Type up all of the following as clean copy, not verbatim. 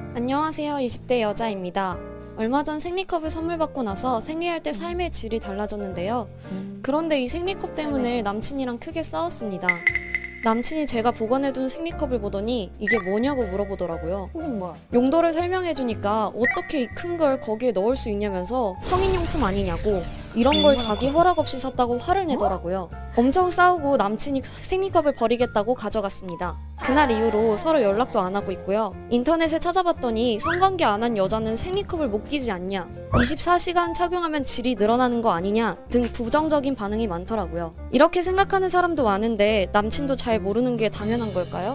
안녕하세요. 20대 여자입니다. 얼마 전 생리컵을 선물 받고 나서 생리할 때 삶의 질이 달라졌는데요. 그런데 이 생리컵 때문에 남친이랑 크게 싸웠습니다. 남친이 제가 보관해둔 생리컵을 보더니 이게 뭐냐고 물어보더라고요. 뭐야? 용도를 설명해주니까 어떻게 이 큰 걸 거기에 넣을 수 있냐면서 성인용품 아니냐고 이런 걸 자기 허락 없이 샀다고 화를 내더라고요. 엄청 싸우고 남친이 생리컵을 버리겠다고 가져갔습니다. 그날 이후로 서로 연락도 안 하고 있고요. 인터넷에 찾아봤더니 성관계 안 한 여자는 생리컵을 못 끼지 않냐, 24시간 착용하면 질이 늘어나는 거 아니냐 등 부정적인 반응이 많더라고요. 이렇게 생각하는 사람도 많은데 남친도 잘 모르는 게 당연한 걸까요?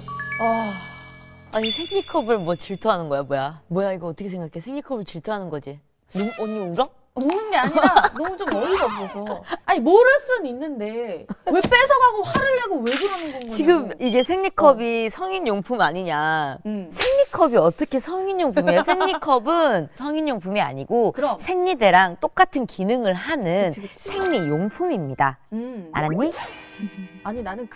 아니 생리컵을 뭐 질투하는 거야 뭐야? 뭐야 이거 어떻게 생각해? 생리컵을 질투하는 거지? 언니 울어? 웃는 게 아니라 너무 좀 어이가 없어서. 아니 모를 순 있는데 왜 뺏어가고 화를 내고 왜 그러는 건가요? 지금 이게 생리컵이 성인용품 아니냐. 생리컵이 어떻게 성인용품이에요? 생리컵은 성인용품이 아니고 그럼. 생리대랑 똑같은 기능을 하는 그치. 생리용품입니다. 알았니? 아니 나는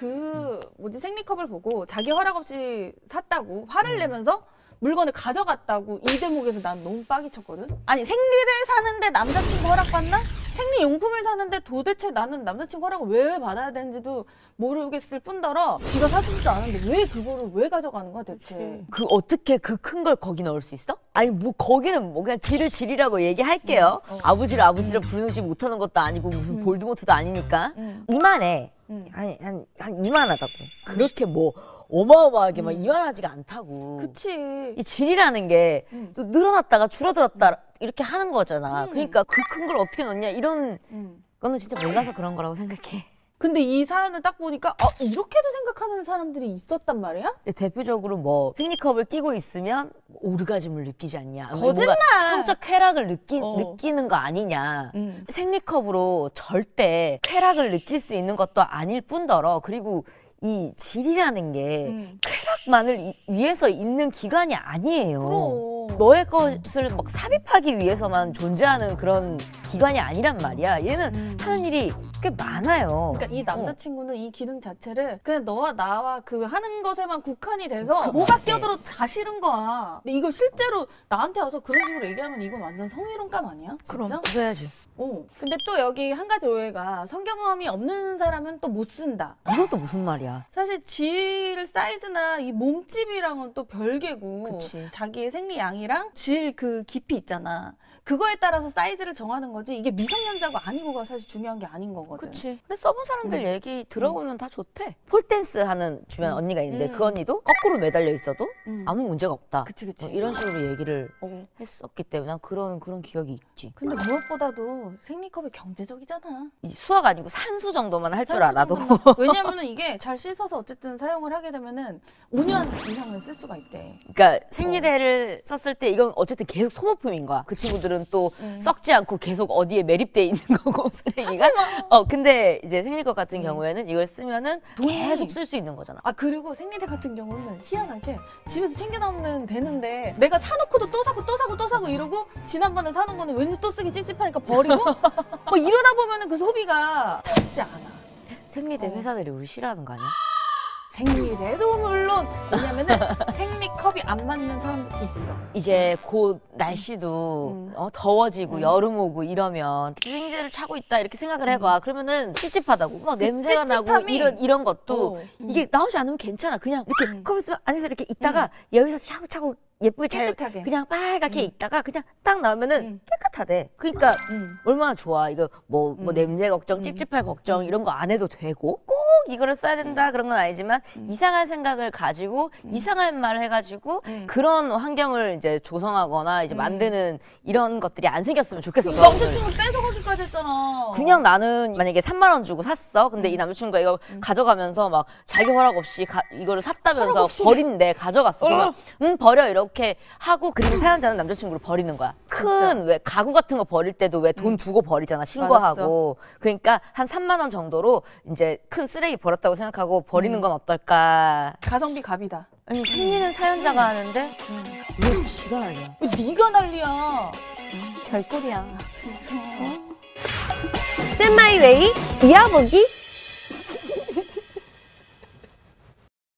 생리컵을 보고 자기 허락 없이 샀다고 화를 내면서 물건을 가져갔다고 이 대목에서 난 너무 빡이 쳤거든? 아니 생리를 사는데 남자친구 허락받나? 생리용품을 사는데 도대체 나는 남자친구 허락을 왜 받아야 되는지도 모르겠을 뿐더러 지가 사주지도 않았는데 왜 그거를 왜 가져가는 거야 대체? 그 어떻게 그 큰 걸 거기 넣을 수 있어? 아니 뭐 거기는 뭐 그냥 질이라고 얘기할게요. 아버지를 아버지를 부르지 못하는 것도 아니고 무슨 볼드모트도 아니니까. 이만해. 한 이만하다고. 그렇게 뭐 어마어마하게 막 이만하지가 않다고. 그치. 이 질이라는 게 또 늘어났다가 줄어들었다 이렇게 하는 거잖아. 그러니까 그 큰 걸 어떻게 넣냐 이런 거는 진짜 몰라서 그런 거라고 생각해. 근데 이 사연을 딱 보니까 이렇게도 생각하는 사람들이 있었단 말이야? 대표적으로 뭐 생리컵을 끼고 있으면 오르가즘을 느끼지 않냐. 거짓말! 성적 쾌락을 느끼는 거 아니냐. 생리컵으로 절대 쾌락을 느낄 수 있는 것도 아닐 뿐더러 그리고 이 질이라는 게 쾌락만을 위해서 있는 기관이 아니에요. 그럼. 너의 것을 막 삽입하기 위해서만 존재하는 그런 기관이 아니란 말이야. 얘는 하는 일이 꽤 많아요. 그러니까 이 남자친구는 이 기능 자체를 그냥 너와 나와 그 하는 것에만 국한이 돼서 뭐가 껴들어도 다 싫은 거야. 근데 이걸 실제로 나한테 와서 그런 식으로 얘기하면 이건 완전 성희롱감 아니야? 진짜? 그럼 그래야지. 근데 또 여기 한 가지 오해가 성경험이 없는 사람은 또 못 쓴다. 이건 또 무슨 말이야? 사실 질 사이즈나 이 몸집이랑은 또 별개고 그치. 자기의 생리양이랑 질 그 깊이 있잖아. 그거에 따라서 사이즈를 정하는 거지 이게 미성년자고 아니고가 사실 중요한 게 아닌 거거든. 그치. 근데 써본 사람들 얘기 들어보면 다 좋대. 폴댄스 하는 주변 언니가 있는데 그 언니도 거꾸로 매달려 있어도 아무 문제가 없다. 그치. 뭐 이런 식으로 얘기를 했었기 때문에 난 그런 기억이 있지. 근데 무엇보다도 생리컵이 경제적이잖아. 이 수학 아니고 산수 정도만 할 줄 알아도. 왜냐면은 이게 잘 씻어서 어쨌든 사용을 하게 되면은 5년 이상은 쓸 수가 있대. 그러니까 생리대를 썼을 때 이건 어쨌든 계속 소모품인 거야. 그 친구들은 또 썩지 않고 계속 어디에 매립돼 있는 거고 쓰레기가. 근데 이제 생리컵 같은 경우에는 이걸 쓰면은 계속 쓸 수 있는 거잖아. 그리고 생리대 같은 경우는 희한하게 집에서 챙겨 나오면 되는데 내가 사놓고도 또 사고 이러고 지난번에 사놓은 거는 왠지 또 쓰기 찝찝하니까 버리고 뭐 이러다 보면은 그 소비가 작지 않아. 생리대 회사들이 우리 싫어하는 거 아니야? 생리대도 물론 왜냐면은 생리컵이 안 맞는 사람도 있어. 이제 곧 날씨도 더워지고 여름 오고 이러면 생리대를 차고 있다 이렇게 생각을 해봐. 그러면은 찝찝하다고 막 냄새가 나고 이런 것도 이게 나오지 않으면 괜찮아. 그냥 이렇게 컵을 쓰면 안에서 이렇게 있다가 여기서 차곡차곡 예쁘게 잘 깨끗하게. 그냥 빨갛게 있다가 그냥 딱 나오면은 깨끗하대. 그러니까 얼마나 좋아. 이거 뭐 냄새 걱정, 찝찝할 걱정 이런 거 안 해도 되고 꼭 이거를 써야 된다 그런 건 아니지만 이상한 생각을 가지고 이상한 말을 해가지고 그런 환경을 이제 조성하거나 이제 만드는 이런 것들이 안 생겼으면 좋겠어. 남자친구 뺏어가기까지 했잖아. 그냥 나는 만약에 3만 원 주고 샀어. 근데 이 남자친구가 이거 가져가면서 막 자기 허락 없이 이거를 샀다면서 버린대. 가져갔어. 그러면 버려 이렇게 하고 그리고 사연자는 남자친구를 버리는 거야. 큰 왜 가구 같은 거 버릴 때도 왜 돈 주고 버리잖아. 신고하고. 그러니까 한 3만 원 정도로 이제 큰 쓰레기 버렸다고 생각하고 버리는 건 어떨까. 가성비 갑이다. 아니 생리는 사연자가 하는데 왜 지가 난리야. 왜 네가 난리야. 별꼴이야. 진짜. 쌤마이웨이 이어보기